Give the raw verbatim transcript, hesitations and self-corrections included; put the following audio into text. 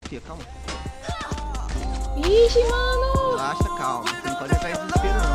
Fia, calma. Ixi, mano! Relaxa, calma. Você não pode entrar em desespero, não.